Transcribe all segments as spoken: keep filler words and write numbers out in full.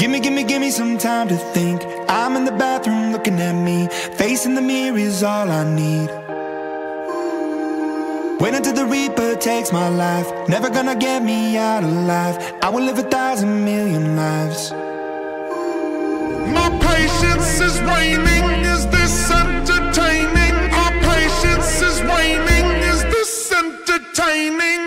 Gimme, gimme, gimme some time to think. I'm in the bathroom looking at me. Facing the mirror is all I need. Wait until the Reaper takes my life. Never gonna get me out alive. I will live a thousand million lives. My patience is waning. Is this entertaining? Our patience is waning. Is this entertaining?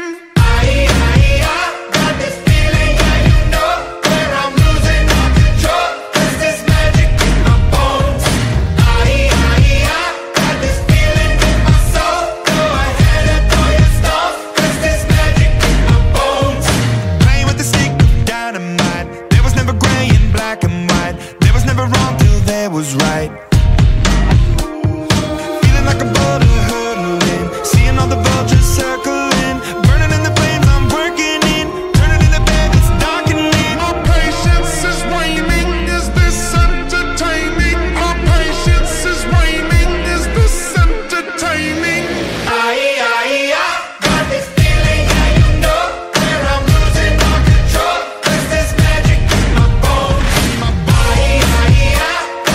Was right. Feeling like a boulder hurtling, seeing all the vultures circling, burning in the flames I'm working in, turning in the bed it's darkening. Our patience is waning. Is this entertaining? Our patience is waning. Is this entertaining? Aye, aye, I got this feeling, yeah, you know, where I'm losing all control. Cause there's magic in my bones. My body, aye, aye,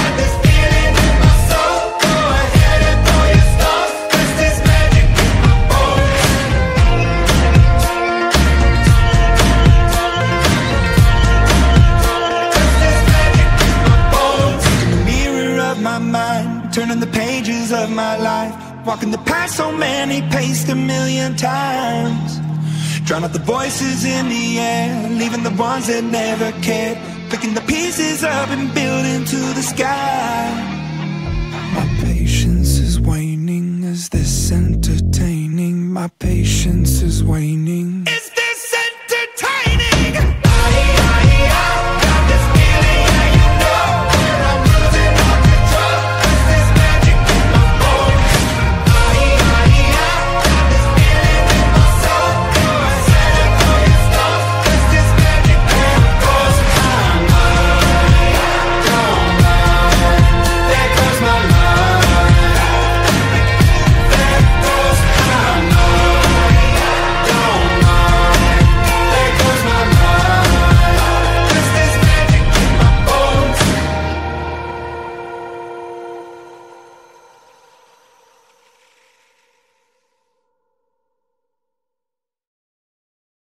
turning the pages of my life, walking the path so many paced a million times. Drown out the voices in the air, leaving the ones that never cared, picking the pieces up and building to the sky. My patience is waning. Is this entertaining? My patience is waning.